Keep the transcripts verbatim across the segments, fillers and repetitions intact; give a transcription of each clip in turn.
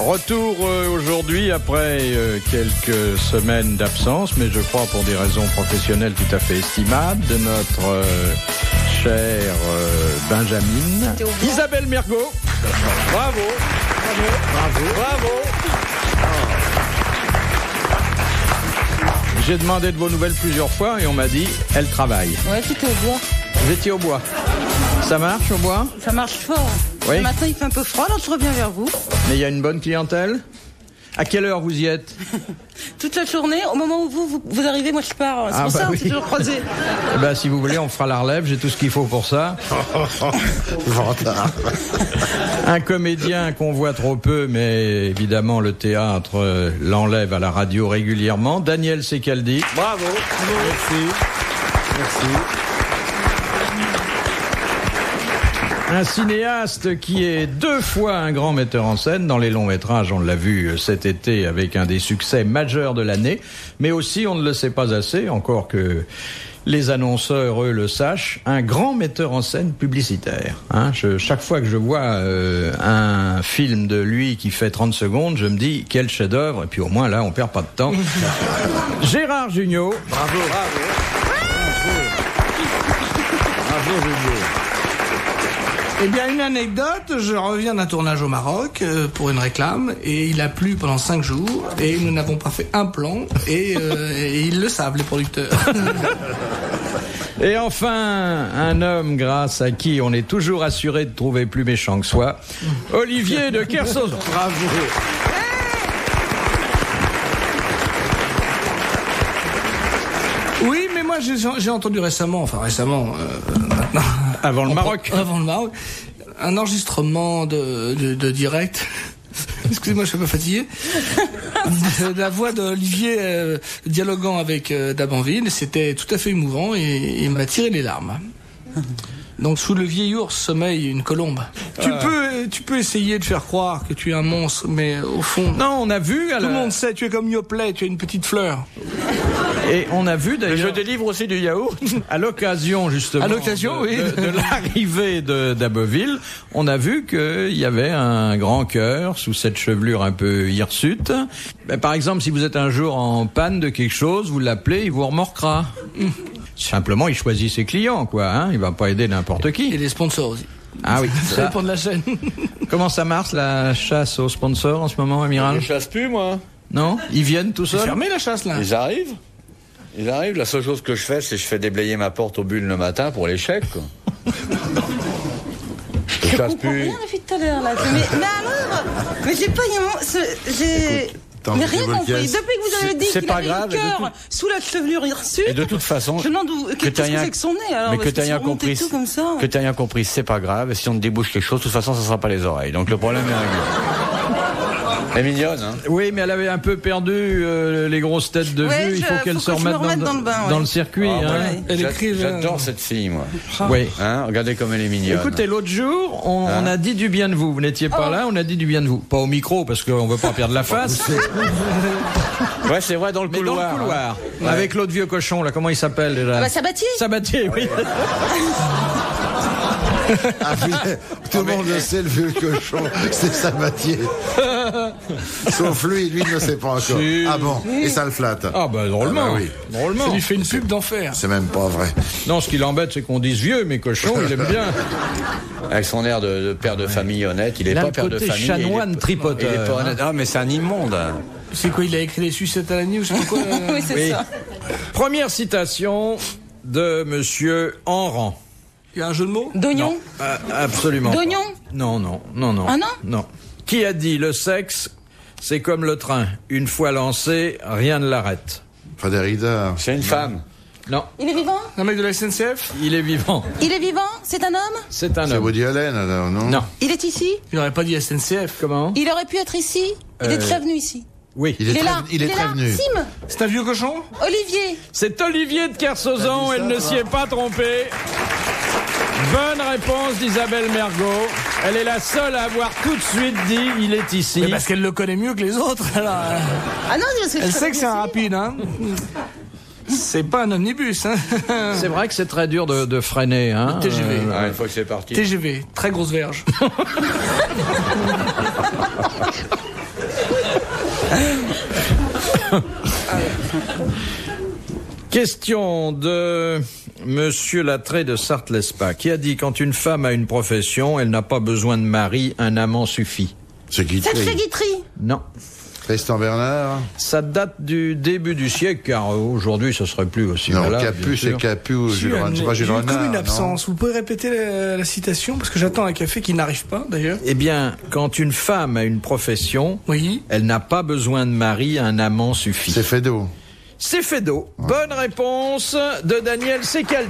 Retour euh, aujourd'hui après euh, quelques semaines d'absence, mais je crois pour des raisons professionnelles tout à fait estimables, de notre euh, chère euh, Benjamin, Isabelle Mergo. Bravo, bravo, bravo, bravo. J'ai demandé de vos nouvelles plusieurs fois et on m'a dit, elle travaille. Ouais, c'était au bois. Vous étiez au bois. Ça marche au bois? Ça marche fort. Oui. Le matin, il fait un peu froid, alors je reviens vers vous. Mais il y a une bonne clientèle? À quelle heure vous y êtes? Toute la journée, au moment où vous, vous, vous arrivez, moi je pars. C'est ah pour bah ça, on oui. s'est toujours croisés. Eh ben, si vous voulez, on fera la relève, j'ai tout ce qu'il faut pour ça. Un comédien qu'on voit trop peu, mais évidemment le théâtre l'enlève à la radio régulièrement. Daniel Secaldi. Bravo. Merci. Merci. Un cinéaste qui est deux fois un grand metteur en scène dans les longs métrages, on l'a vu cet été avec un des succès majeurs de l'année, mais aussi, on ne le sait pas assez, encore que les annonceurs, eux, le sachent, un grand metteur en scène publicitaire. Hein, je, chaque fois que je vois euh, un film de lui qui fait trente secondes, je me dis, quel chef-d'œuvre, et puis au moins là, on perd pas de temps. Gérard Jugnot. Bravo, bravo. Bravo, Jugnot. Eh bien, une anecdote, je reviens d'un tournage au Maroc euh, pour une réclame et il a plu pendant cinq jours et nous n'avons pas fait un plan et, euh, et ils le savent, les producteurs. Et enfin, un homme grâce à qui on est toujours assuré de trouver plus méchant que soi, Olivier de Kersauzon. Bravo. Oui, mais moi j'ai, j'ai entendu récemment, enfin récemment, euh, maintenant... Avant le Maroc. Avant le Maroc. Un enregistrement de, de, de direct. Excusez-moi, je suis un peu fatigué. De la voix d'Olivier euh, dialoguant avec euh, Dabanville. C'était tout à fait émouvant et, et il m'a tiré les larmes. Donc, sous le vieil ours sommeille une colombe. Ah. Tu peux, tu peux essayer de faire croire que tu es un monstre, mais au fond... Non, on a vu... Tout le monde sait, tu es comme Yoplait, tu es une petite fleur. Et on a vu d'ailleurs... Mais je délivre aussi du yaourt. À l'occasion, justement... À l'occasion, de, oui. De, de l'arrivée de d'Abbeville, on a vu qu'il y avait un grand cœur sous cette chevelure un peu hirsute. Ben, par exemple, si vous êtes un jour en panne de quelque chose, vous l'appelez, il vous remorquera. Mmh. Simplement, il choisit ses clients, quoi. Hein, il va pas aider n'importe qui. Et les sponsors aussi. Ah oui. Ça dépend de la chaîne. Comment ça marche, la chasse aux sponsors en ce moment, Amiral? Je chasse plus, moi. Non? Ils viennent tout seuls? C'est fermé, la chasse, là. Ils arrivent. Ils arrivent. La seule chose que je fais, c'est que je fais déblayer ma porte aux bulles le matin pour l'échec, quoi. Je chasse comprends plus. rien depuis tout à l'heure, là. Mais, mais alors, mais j'ai pas, j'ai... Mais rien compris. Depuis que vous avez dit c'est qu'il pas avait grave, le cœur tout... sous la chevelure hirsute. Et de toute façon, je demande où, que qu'est-ce rien... que c'est que son nez, alors. Mais que t'as rien compris, tout comme ça. que t'as rien compris, c'est pas grave. Et si on te débouche quelque chose, de toute façon, ça sera pas les oreilles. Donc le problème est réglé. Elle est mignonne, hein. Oui, mais elle avait un peu perdu euh, les grosses têtes de ouais, vue. Il faut je, qu'elle faut se que remette me remette dans, dans le, bain, dans ouais. le circuit. Ah, hein. ouais. Elle J'a- écrit, J'adore euh... cette fille, moi. Ah. Oui. Hein, regardez comme elle est mignonne. Écoutez, l'autre jour, on, Hein on a dit du bien de vous. Vous n'étiez pas Oh. là, on a dit du bien de vous. Pas au micro, parce qu'on veut pas perdre la face. Ouais, c'est vrai, dans le Mais couloir. dans le couloir. hein. Ouais. Avec l'autre vieux cochon, là, comment il s'appelle déjà? Ah bah, Sabatier. Sabatier, oui. Ah, puis, tout le monde le sait, le vieux cochon, c'est Sabatier. Sauf lui, lui ne le sait pas encore. Si. Ah bon, et ça le flatte. Ah bah drôlement. Ah bah oui. Drôlement. Ça lui fait une pub d'enfer. C'est même pas vrai. Non, ce qui l'embête, c'est qu'on dise vieux, mais cochon, il aime bien. Avec son air de, de père de famille honnête, il est Il a pas le père de côté famille. chanoine il est- tripoteur, Il est pas hein. honnête. Ah, mais c'est un immonde. hein. C'est quoi, il a écrit les sucettes à la nuit ou je sais pas quoi euh... Oui, c'est Oui. ça. Première citation de Monsieur Enran. Il y a un jeu de mots? D'oignon. Ah, absolument. pas. D'oignon. Non, non, non, non. Ah non Non. Qui a dit le sexe, c'est comme le train. Une fois lancé, rien ne l'arrête. Frédéric Dard. C'est une femme. Non, Il est vivant. Un mec de la S N C F? il est vivant. Il est vivant. C'est un homme. C'est un C'est homme. Woody Allen, alors, non? Non. Il est ici. Il aurait pas dit S N C F. Comment? Il aurait pu être ici. Il Euh, est déjà venu ici. Oui. Il est, Il est très, là. il est très là. venu. Sim. C'est un vieux cochon? Olivier. C'est Olivier de Kersauzon, elle ne s'y est pas trompée. Bonne réponse d'Isabelle Mergo. Elle est la seule à avoir tout de suite dit il est ici. Mais parce qu'elle le connaît mieux que les autres. Alors, euh, Ah non, parce que elle je sait que c'est un connais rapide, hein. C'est pas un omnibus, hein. C'est vrai que c'est très dur de, de freiner. Hein. Le T G V. Euh, Ah, une fois que c'est parti. T G V, très grosse verge. Question de Monsieur Lattré de Sarthe-Lespa, qui a dit: quand une femme a une profession, elle n'a pas besoin de mari, un amant suffit. C'est Guitry. C'est Guitry. Non. Tristan Bernard. Ça date du début du siècle, car aujourd'hui, ce serait plus aussi Non, valable. Capu, c'est Capu ou Jules Renard. C'est pas Jules J'ai Renard. comme une non absence. Vous pouvez répéter la, la citation parce que j'attends un café qui n'arrive pas d'ailleurs. Eh bien, quand une femme a une profession, Oui. elle n'a pas besoin de mari, un amant suffit. C'est Fédot. C'est Fédot. Ouais. Bonne réponse de Daniel Secaldi.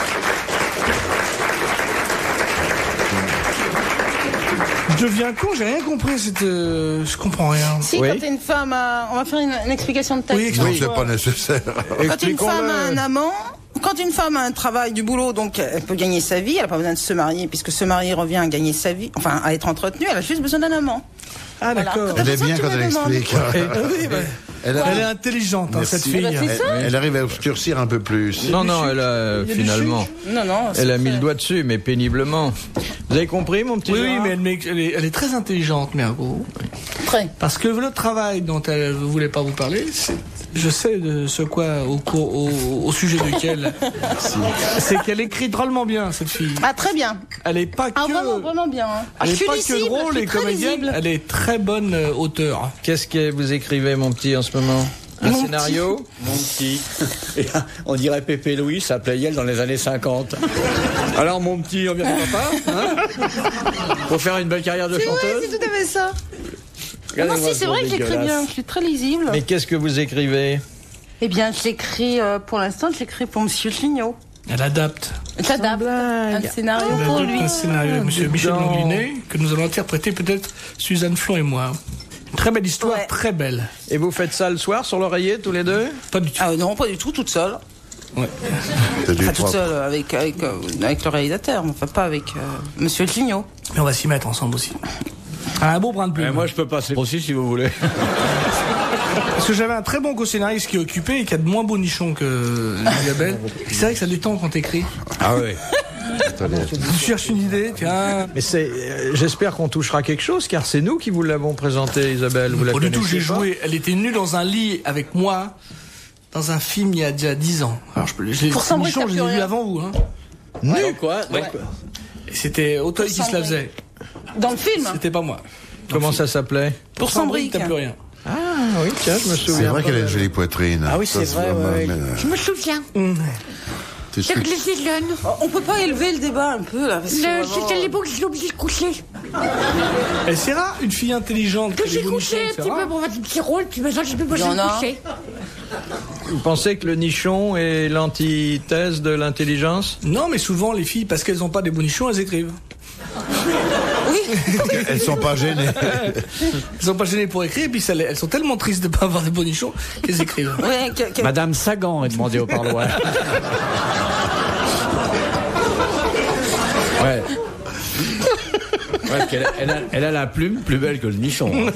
Je deviens con, j'ai rien compris. Cette, euh, je comprends rien. Si, Oui. quand une femme a... On va faire une, une explication de texte. Oui, Non, Oui. c'est pas nécessaire. Quand une femme a un amant, quand une femme a un travail, du boulot, donc elle peut gagner sa vie, elle n'a pas besoin de se marier, puisque se marier revient à gagner sa vie, enfin à être entretenue, elle a juste besoin d'un amant. Ah Voilà. d'accord. Elle est ça, bien tu quand me elle demandes. explique. Oui, bah, Elle, elle arrive, est intelligente, hein, cette Merci. fille. Bah, c'est ça. elle arrive à obscurcir un peu plus. Non, non, elle a Il y a du finalement, Non, non. c'est elle a mis très- le doigt dessus, mais péniblement. Vous avez compris, mon petit Oui, oui, Gérard mais elle, m'ex- elle est, elle est très intelligente, Mergo. Très. Parce que le travail dont elle ne voulait pas vous parler, c'est, je sais de ce quoi, au, cours- au, au sujet duquel, c'est qu'elle écrit drôlement bien, cette fille. Ah, très bien. Elle est pas que, Ah, vraiment, vraiment bien. hein. Ah, elle je est suis pas lisible, que drôle je suis et très comédienne, lisible. elle est très bonne euh, auteure. Qu'est-ce que vous écrivez, mon petit, en ce moment? Un Mon scénario? Mon petit. Et là, on dirait Pépé Louis, ça s'appelait Yel dans les années cinquante. Alors, mon petit, on vient de papa, hein pour faire une belle carrière de C'est vrai, chanteuse. c'est tout à fait ça. Non, Regardez-moi si, c'est ce vrai que j'écris dégueulasse. bien. Je suis très lisible. Mais qu'est-ce que vous écrivez? Eh bien, j'écris, euh, pour l'instant, j'écris pour Monsieur Gignot. Elle adapte. J'adapte un scénario Elle pour adapte lui. un scénario de Monsieur dis Michel donc. Langlinet, que nous allons interpréter peut-être Suzanne Flon et moi. Une très belle histoire, Ouais. très belle. Et vous faites ça le soir sur l'oreiller, tous les deux? Pas du tout. Ah non, pas du tout, toute seule. Ouais. C'est du Enfin, toute propre. seule avec, avec, euh, avec le réalisateur, mais enfin pas avec euh, Monsieur Gignot. Mais on va s'y mettre ensemble aussi. Ah, un beau brin de plume. Mais moi, je peux passer aussi si vous voulez. Parce que j'avais un très bon co-scénariste qui est occupé et qui a de moins beaux nichons que Isabelle. C'est vrai que ça détend quand t'écris. Ah oui. Attendez, attendez. Tu cherches une idée, tiens. Mais c'est, euh, j'espère qu'on touchera quelque chose, car c'est nous qui vous l'avons présenté, Isabelle. Vous la Pas du tout, connaissiez j'ai pas joué. Elle était nue dans un lit avec moi, dans un film il y a déjà dix ans. Alors je peux, je l'ai, Pour ces Sambric, nichons, t'as je les ai plus vus rien. avant vous, hein. Dans quoi Ouais. Et c'était Auteuil qui se la Sambric. faisait. Dans le film. C'était pas moi. Comment ça s'appelait? Pour Sambric, Sambric. t'as plus rien. Ah oui, tiens, je me C'est souviens. vrai pas qu'elle a de- une jolie poitrine. Ah oui, Ça, c'est vrai, vraiment- ouais. mais, euh, Je me souviens. tu sais- Avec les jeunes. Oh, on peut pas élever le débat un peu là parce que Le- vraiment- C'était l'époque où j'ai obligé de coucher. Et c'est rare, une fille intelligente. Que qui a j'ai des beaux couché nichons, un c'est petit rare. peu pour faire des petits rôles, puis maintenant j'ai plus besoin Il y de en a. coucher. Vous pensez que le nichon est l'antithèse de l'intelligence? Non, mais souvent, les filles, parce qu'elles n'ont pas des beaux nichons, elles écrivent. Elles sont pas gênées. Elles sont pas gênées pour écrire, et puis ça les- elles sont tellement tristes de pas avoir des beaux nichons qu'elles écrivent. Ouais, que- que- Madame Sagan est demandée au parloir. Ouais. Ouais, parce qu'elle a- elle, a, elle a la plume plus belle que le nichon. hein.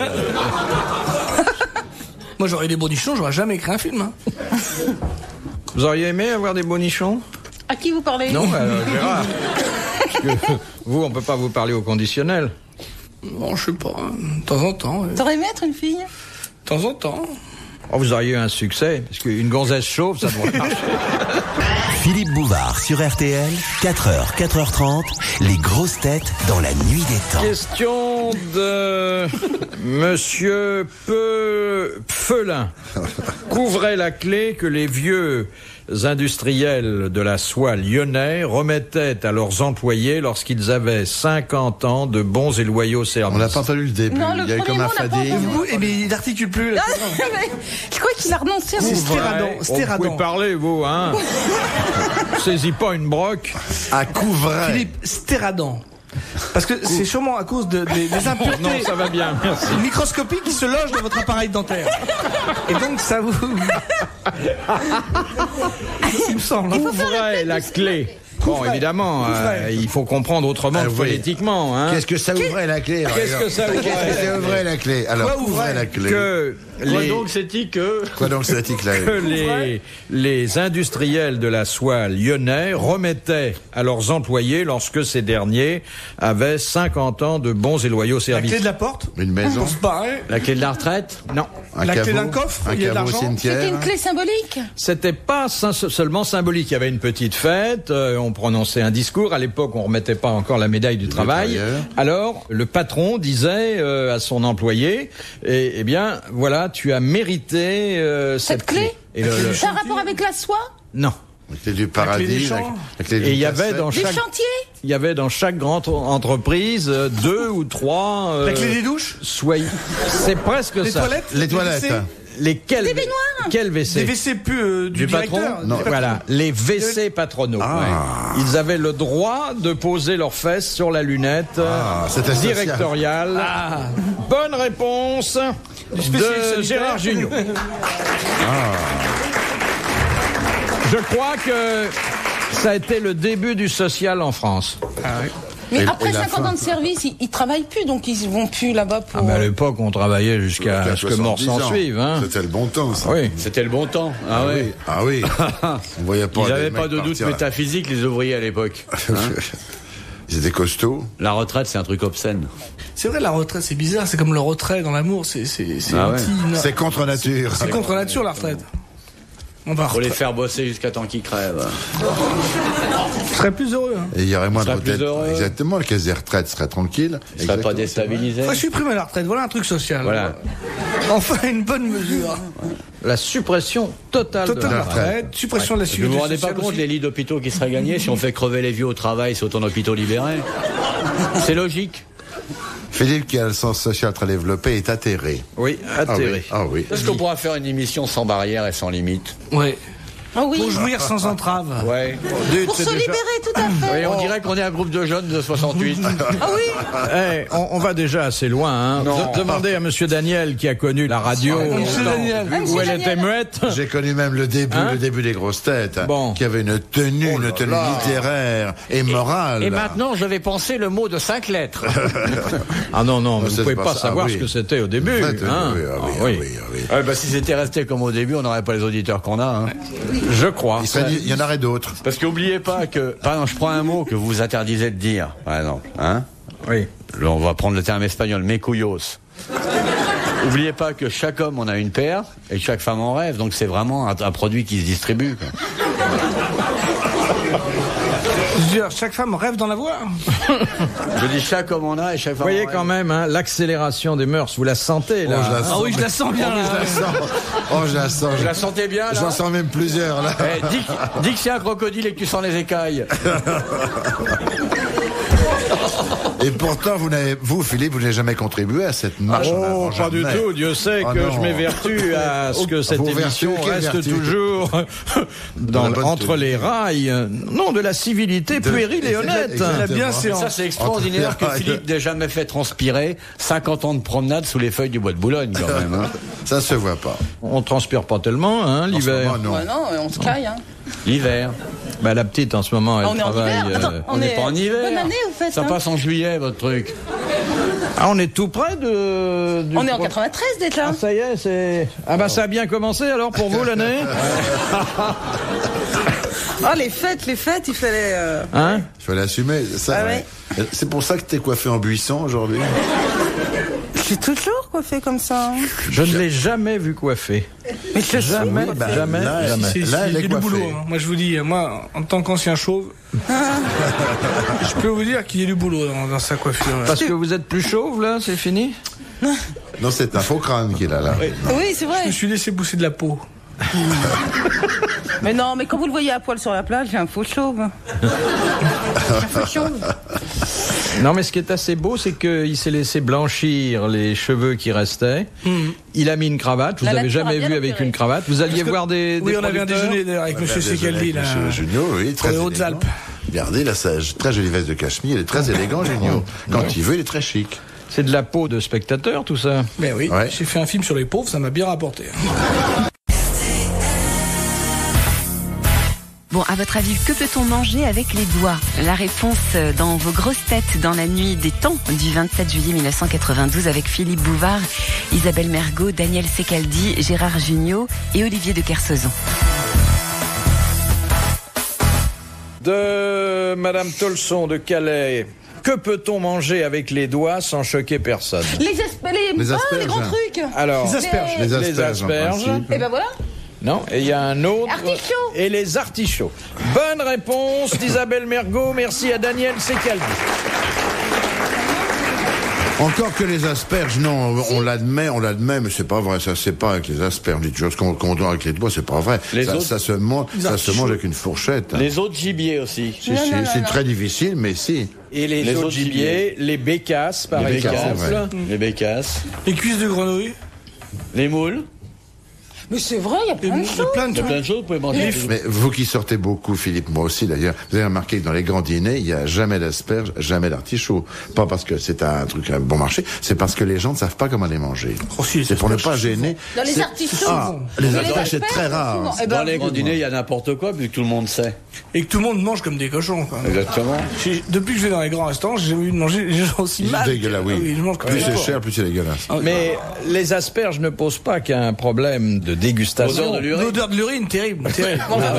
Moi, j'aurais des beaux nichons, j'aurais jamais écrit un film. Hein. Vous auriez aimé avoir des beaux nichons? À qui vous parlez? Non, alors, Gérard. Parce que vous, on peut pas vous parler au conditionnel. Bon, je sais pas, hein. de temps en temps. ouais. De T'aurais aimé être une fille? temps en temps. Oh, vous auriez eu un succès, parce qu'une gonzesse chauve, ça devrait marcher. Philippe Bouvard sur R T L, quatre heures, quatre heures trente, les grosses têtes dans la nuit des temps. Question de Monsieur Peu... Pfelin. Couvrez la clé que les vieux industriels de la soie lyonnais remettaient à leurs employés lorsqu'ils avaient cinquante ans de bons et loyaux services. On n'a pas entendu le début. Non, le Il y a eu premier comme un mot, on n'a pas fading. entendu. Vous, eh bien, il n'articule plus. Là. Mais je crois qu'il a renoncé à C'est son Stéradon. Ouais, Stéradon. Vous pouvez parler, vous, hein. Saisis pas une broque. À Couvray. Philippe, Stéradon. Parce que c'est sûrement à cause de, des, des Non, impuretés ça va bien, merci. microscopiques qui se logent dans votre appareil dentaire. Et donc, ça vous... Il me semble. Couvrez la clé Bon, évidemment, euh, il faut comprendre autrement Ah, que oui. phonétiquement. Hein. Qu'est-ce que ça ouvrait la clé? par Qu'est-ce exemple que ça ouvrait Qu'est-ce que ça ouvrait la clé? Alors, Quoi ouvrait ouvrait la clé. Que Quoi les, donc c'est-il que... Quoi donc c'est-il là? que les, les industriels de la soie lyonnais remettaient à leurs employés lorsque ces derniers avaient cinquante ans de bons et loyaux La services. clé de la porte. Une maison? Pour se barrer. La clé de la retraite? Non, Un La clé caveau, d'un coffre, un il y a de caveau l'argent. cimetière. C'était une clé symbolique. c'était pas sin- seulement symbolique. Il y avait une petite fête, euh, on prononçait un discours. À l'époque, on remettait pas encore la médaille du travail. travailleurs. Alors, le patron disait euh, à son employé, eh, eh bien, voilà, tu as mérité euh, cette, Cette clé Et le- le- Ça a un rapport avec la soie? Non. La clé du paradis. des La champs. la clé du Et il y avait cassette. dans Des chaque, chantiers? il y avait dans chaque grande entreprise euh, deux ou trois. euh, La clé des douches. soyez- C'est presque Les ça. toilettes. Les toilettes. W C, Lesquels Des baignoires. Quel Des W C? W C plus euh, du, Du patron directeur. Non. du patron. Voilà, les W C patronaux. Ah. Ouais. Ils avaient le droit de poser leurs fesses sur la lunette Ah, c'était social. directoriale. Bonne réponse spécialiste de sanitaire. Gérard Jugnot. Je crois que ça a été le début du social en France. Mais Et- après et la cinquante fin. ans de service, ils, ils travaillent plus, donc ils vont plus là-bas pour. Ah, mais à l'époque, on travaillait jusqu'à Jusqu'à ce que mort soixante-dix s'en ans. suive. Hein. C'était le bon temps, ça. Oui. C'était le bon temps. Ah, ouais. oui. Ah oui. On voyait pas Ils des n'avaient mecs pas de doute partir. métaphysique, les ouvriers à l'époque. Ils étaient costauds. La retraite, c'est un truc obscène. C'est vrai, la retraite, c'est bizarre. C'est comme le retrait dans l'amour. C'est c'est c'est Ah ouais. anti- C'est contre nature. c'est contre nature la retraite. On va Faut les retra- faire bosser jusqu'à temps qu'ils crèvent. Je serais plus heureux. Hein. Et il y aurait moins de serait plus retraite. heureux. Exactement, le caisse des retraites serait tranquille. Ils seraient pas Exactement. déstabilisés. Moi, je suis primé la retraite. Voilà un truc social. Voilà. Enfin, une bonne mesure. La suppression totale Total de la la retraite. retraite, suppression de la Vous sécurité vous rendez pas sociale compte aussi. les lits d'hôpitaux qui seraient gagnés si on fait crever les vieux au travail, c'est autant d'hôpitaux libérés. C'est logique. Philippe, qui a le sens social très développé, est atterré. Oui, Ah atterré. oui. Ah oui. Est-ce qu'on pourra faire une émission sans barrière et sans limite? Ouais. Ah oui. Pour jouir sans entrave. Ouais. Pour se libérer, tout à fait. Oui, on dirait qu'on est un groupe de jeunes de soixante-huit. Ah oui. Eh, on, on va déjà assez loin. Hein. Non. De- demandez à Monsieur Daniel qui a connu la radio Monsieur au temps Daniel. Ah, où Monsieur elle Daniel. était muette. J'ai connu même le début, Hein le début des grosses têtes, hein, Bon. qui avait une tenue, Oh là une tenue là. littéraire et morale. Et maintenant, je vais penser le mot de cinq lettres. Ah non, non, mais Ça, vous pouvez c'est pas pas ça. savoir Ah oui. ce que c'était au début. En fait, hein. oui, ah oui, Ah ah oui. oui, ah oui. Ouais, bah, si c'était resté comme au début, on n'aurait pas les auditeurs qu'on a. Hein. Je crois. Il, serait- il y en aurait d'autres. Parce qu'oubliez pas que, par exemple, je prends un mot que vous vous interdisez de dire, par exemple, hein. Oui. Là, on va prendre le terme espagnol, mecuyos. Oubliez pas que chaque homme en a une paire et chaque femme en rêve, donc c'est vraiment un, un produit qui se distribue. Quoi. Je veux dire, chaque femme rêve d'en avoir. Je dis chaque homme en a et chaque Vous femme voyez en quand rêve. même hein, l'accélération des mœurs. Vous la sentez là. Oh, je la hein. sens. Ah oui, je la sens bien là. Je la sens. Oh, je la sens. Je la sentais bien, là. J'en sens même plusieurs, là. Eh, dis, dis que c'est un crocodile et que tu sens les écailles. Et pourtant, vous n'avez, vous, Philippe, vous n'avez jamais contribué à cette marche en Oh, avant. pas du jamais. tout. Dieu sait Oh que non. je m'évertue à ce que cette Vos émission vertus, quelle reste vertu toujours dans, la bonne entre tenue. les rails. Non, de la civilité De- puérile et honnête. Exactement. La Mais bienséance. ça, c'est extraordinaire que Entre- Philippe n'ait jamais fait transpirer cinquante ans de promenade sous les feuilles du bois de Boulogne, quand même. Hein. Ça se voit pas. On transpire pas tellement, hein, En ce l'hiver. moment, non. Ouais, non, on se caille. Hein. L'hiver. Bah, la petite, en ce moment, elle Ah, on est en travaille. hiver. Attends, euh, On n'est pas en hiver. Bonne année, vous faites. Ça hein. passe en juillet, votre truc. Ah, on est tout près de. du On est en pro- quatre-vingt-treize déjà. Ah, ça y est, c'est. Ah, bah, ça a bien commencé alors pour vous l'année Ah, les fêtes, les fêtes, il fallait. euh, Hein Il faut l'assumer. Ça, Ah ouais. C'est pour ça que t'es coiffé en buisson aujourd'hui. Je suis toujours coiffée comme ça. hein. Je ne l'ai jamais vu coiffer. Mais je suis. Jamais, Oui, bah, jamais, là, jamais. C'est- Là, c'est- elle il y est a du coiffée. boulot. hein. Moi, je vous dis, moi, en tant qu'ancien chauve, je peux vous dire qu'il y a du boulot dans, dans sa coiffure. Parce que vous êtes plus chauve là, c'est fini Non, c'est un faux crâne qu'il a là. Oui, c'est Je vrai. me suis laissé pousser de la peau. Mais non, mais quand vous le voyez à poil sur la plage, j'ai un faux chauve. J'ai un faux chauve. Non, mais ce qui est assez beau, c'est qu'il s'est laissé blanchir les cheveux qui restaient. Il a mis une cravate. Vous La avez nature a jamais bien vu avec opéré. une cravate. Vous alliez Parce que- voir des, Oui, des on avait un producteurs déjeuner d'ailleurs avec Monsieur Secaldi, là. Monsieur Junio, oui, très les élégant. Hautes-Alpes. Regardez, là, sa très jolie veste de cachemire. Il est très élégant, Junio. Quand il veut, il est très chic. C'est de la peau de spectateur, tout ça. Mais oui, Ouais. j'ai fait un film sur les pauvres, ça m'a bien rapporté. Bon, à votre avis, que peut-on manger avec les doigts? La réponse dans vos grosses têtes dans la nuit des temps du vingt-sept juillet mille neuf cent quatre-vingt-douze avec Philippe Bouvard, Isabelle Mergo, Daniel Secaldi, Gérard Jugnot et Olivier de Kersauzon. De Madame Tolson de Calais. Que peut-on manger avec les doigts sans choquer personne? Les, asp- les, Les ah, asperges. les grands trucs. Alors, Les asperges. Les les asperges. en asperges. principe. Et ben voilà. Non, et il y a un autre. Artichauts. Et les artichauts. Bonne réponse d'Isabelle Mergo. Merci à Daniel Secaldi. Encore que les asperges, non, on l'admet, on l'admet, mais c'est pas vrai, ça c'est pas avec les asperges, des choses qu'on qu'on doit avec les doigts, c'est pas vrai. Les ça, autres- ça se mange, ça se artichauts. mange avec une fourchette. Les autres gibiers aussi. Si, Non, si, non, non, c'est non. très difficile, mais si. Et les, Les autres autres gibiers, les bécasses, par les exemple. bécasses, vrai. les bécasses, Les cuisses de grenouille. les moules. Mais c'est vrai, il y a Les plein de mou- choses. plein de Il y a trucs. plein de choses, vous pouvez manger. Mais vous qui sortez beaucoup, Philippe, moi aussi d'ailleurs, vous avez remarqué que dans les grands dîners, il n'y a jamais d'asperges, jamais d'artichaut. Pas parce que c'est un truc à bon marché, c'est parce que les gens ne savent pas comment les manger. Oh, si, les c'est pour ne asperges, pas gêner. Dans les C'est- artichauts. Ah, les Mais asperges, c'est très rare. souvent. Eh Dans ben, les grands dîners, il y a n'importe quoi, vu que tout le monde sait. Et que tout le monde mange comme des cochons, quoi. Exactement. J'ai- Depuis que je vais dans les grands restaurants, j'ai jamais vu de manger les gens aussi C'est mal. dégueulasse, oui. Ah oui, je mange comme Plus des c'est porcs. cher, plus c'est dégueulasse. Mais les asperges ne posent pas qu'un problème de dégustation. Odeur de l'urine. L'odeur de l'urine, terrible, terrible. Ah ouais.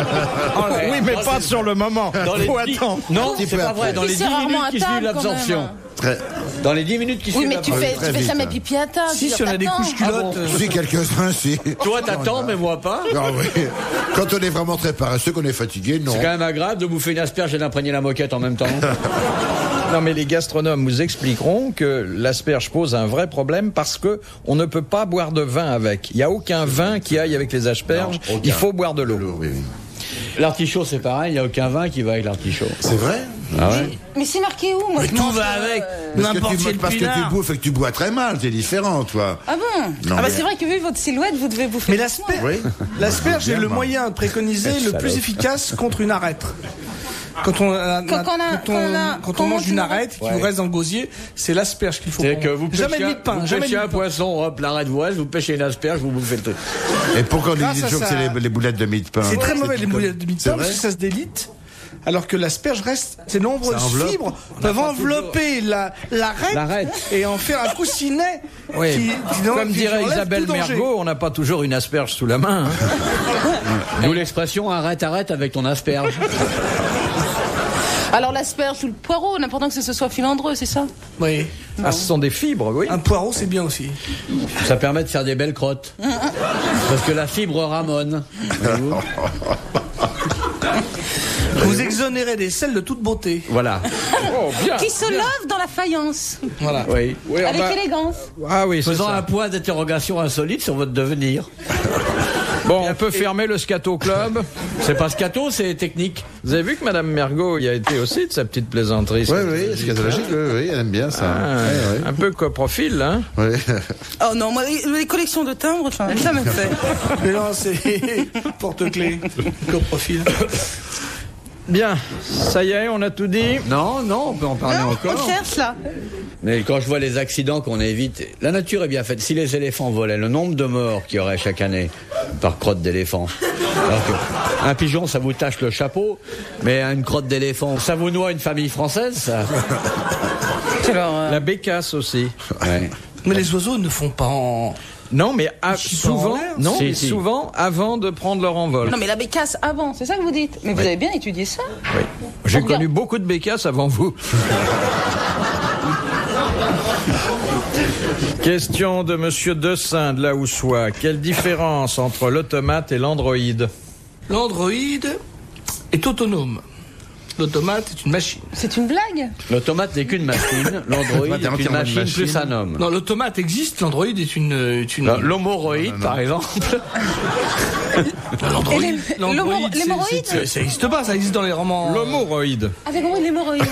Oui, mais pas sur le moment. Dans les Faut dix- attendre. Non, petit c'est peu pas après. vrai. Dans Tu les sais dix rarement minutes à qui table, suivent quand l'absorption. même. Très, Dans les dix minutes qui Oui, suivent mais tu l'absorption. fais, très tu fais vite, jamais hein. pipi à table. Si, tu si on a des t'attends. couches culottes. euh, si quelques-uns, si. Toi, t'attends, mais moi pas. Ah oui. Quand on est vraiment très paresseux, qu'on est fatigué, non. C'est quand même agréable de bouffer une asperge et d'imprégner la moquette en même temps. Non, mais les gastronomes vous expliqueront que l'asperge pose un vrai problème parce que on ne peut pas boire de vin avec. Il n'y a aucun vin qui aille avec les asperges. Non, aucun. Il faut boire de l'eau. Oui, oui. L'artichaut, c'est pareil, il n'y a aucun vin qui va avec l'artichaut. C'est vrai? Ah ouais? Mais c'est marqué où, moi Mais je tout mange, va euh, avec. Parce que, N'importe tu, quel parce que tu pinard. bouffes et que tu bois très mal, c'est différent, toi. Ah bon Non, Ah bah mais- c'est vrai que vu votre silhouette, vous devez bouffer. Mais beaucoup l'asperge, Oui. l'asperge est Bien, le moi. moyen préconisé le Salope. plus efficace contre une arête. Quand on, a- Quand- quand on a- quand on- quand on a- quand on quand on mange mange une une arête qui Ouais. vous reste dans le gosier, c'est l'asperge qu'il faut C'est prendre. que vous Jamais pêchez de un, mie de pain, vous jamais de pêchez mie un de pain. poisson, hop, l'arête voile, vous pêchez une asperge, vous bouffez le truc. Et pourquoi on Grâce dit à toujours que ça- c'est les, les boulettes de mie de pain? C'est très mauvais les tout boulettes de mie de C'est pain vrai parce que ça se délite. Alors que l'asperge reste, ces nombreuses Ça enveloppe. fibres peuvent envelopper la, l'arête, L'arête. et en faire un coussinet. Oui. qui- qui- Comme qui dirait enlève Isabelle tout danger. Mergo, on n'a pas toujours une asperge sous la main. hein. D'où l'expression arrête, arrête avec ton asperge. Alors l'asperge ou le poireau, n'importe que ce soit filandreux, c'est ça? Oui. Ah, ce sont des fibres, oui. Un poireau, c'est bien aussi. Ça permet de faire des belles crottes. Parce que la fibre ramone. Voyez-vous. Vous exonérez des sels de toute beauté. Voilà. Oh, bien. Qui se lave dans la faïence, Voilà. Oui. Oui, on avec va- élégance. Ah oui, c'est Faisant ça. un point d'interrogation insolite sur votre devenir. Bon, on peut fermer le Scato Club. C'est pas scato, c'est technique. Vous avez vu que Madame Mergo y a été aussi de sa petite plaisanterie. Oui, oui, scatologique, oui, oui, elle aime bien ça. Ah, Oui, un peu coprofile, hein. oui. Oui. Oh non, moi, les, les collections de timbres, enfin, ça me fait. Mais non, c'est porte-clés, coprofil. Bien, ça y est, on a tout dit. Non, non, on peut en parler Non, encore. on cherche là. Mais quand je vois les accidents qu'on évite, la nature est bien faite. Si les éléphants volaient, le nombre de morts qu'il y aurait chaque année par crotte d'éléphant. Alors que un pigeon, ça vous tache le chapeau, mais une crotte d'éléphant, ça vous noie une famille française, ça. Alors, euh, La bécasse aussi. Ouais. Mais les oiseaux ne font pas en... Non, mais à- chient pas en souvent, l'air. non, Si, mais si. souvent avant de prendre leur envol. non mais la bécasse avant, c'est ça que vous dites. Mais vous avez bien étudié ça? Oui. J'ai Regarde. connu beaucoup de bécasses avant vous. Question de Monsieur Dessin de la Houssois. Quelle différence entre l'automate et l'androïde? L'androïde est autonome. L'automate est une machine. C'est une blague? L'automate n'est qu'une machine, l'androïde L'automate est est une entièrement une machine, machine. plus un homme. Non, l'automate existe, l'androïde est une... est une... Non, L'homoroïde, par exemple. L'androïde, Et les- l'androïde, l'homo- c'est- l'hémorroïde c'est- ça n'existe pas, ça existe dans les romans. L'homoroïde. Avec moi, l'hémorroïde.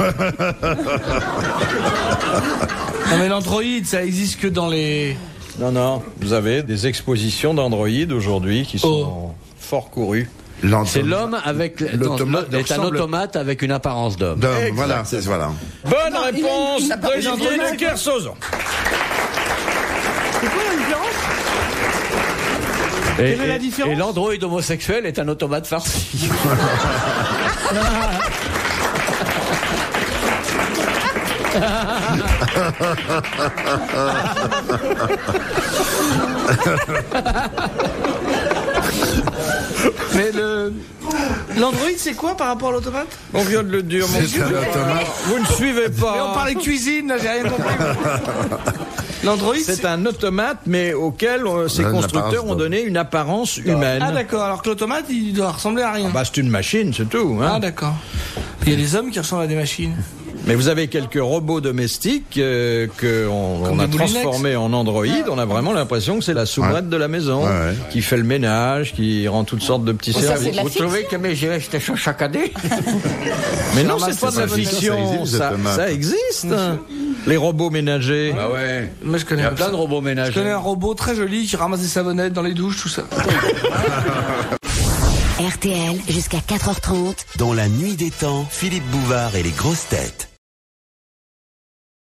Non mais l'androïde, ça existe que dans les... Non, non. Vous avez des expositions d'androïdes aujourd'hui qui sont fort courues. C'est l'homme avec L'automate non, est un ressemble- automate avec une apparence d'homme. Donc, voilà, c'est voilà. Bonne Non, il a une- réponse il a pas- d'Olivier il a- de Kersauzon. C'est quoi la différence? Et, Quelle est la et- différence et l'androïde homosexuel est un automate farci. Mais le l'Android, c'est quoi par rapport à l'automate? On vient de le dire, mon C'est un Dieu. automate. Vous ne suivez pas. Mais on parlait cuisine, là, j'ai rien compris. L'Android, C'est un automate, mais auquel euh, ces On a une constructeurs apparence ont donné une apparence humaine. Ah d'accord, alors que l'automate, il doit ressembler à rien. Bah, c'est une machine, c'est tout. Hein. Ah d'accord. Il y a des hommes qui ressemblent à des machines. Mais vous avez quelques robots domestiques euh, qu'on Comme on a des moulinex. transformés en androïdes. On a vraiment l'impression que c'est la soubrette Ouais. de la maison, Ouais, ouais. qui fait le ménage, qui rend toutes sortes de petits ça, c'est services. de la Vous fiction. trouvez que mes G S étaient chaud chaque année? Mais non, normal, c'est pas c'est de la pas- fiction. ça existe, Ça, les automates. ça existe. hein. Les robots ménagers. Ah ouais. Moi je Il connais y a un- plein de robots Je connais ménagers. un robot très joli qui ramasse des savonnettes dans les douches, tout ça. R T L jusqu'à quatre heures trente. Dans la nuit des temps, Philippe Bouvard et les grosses têtes.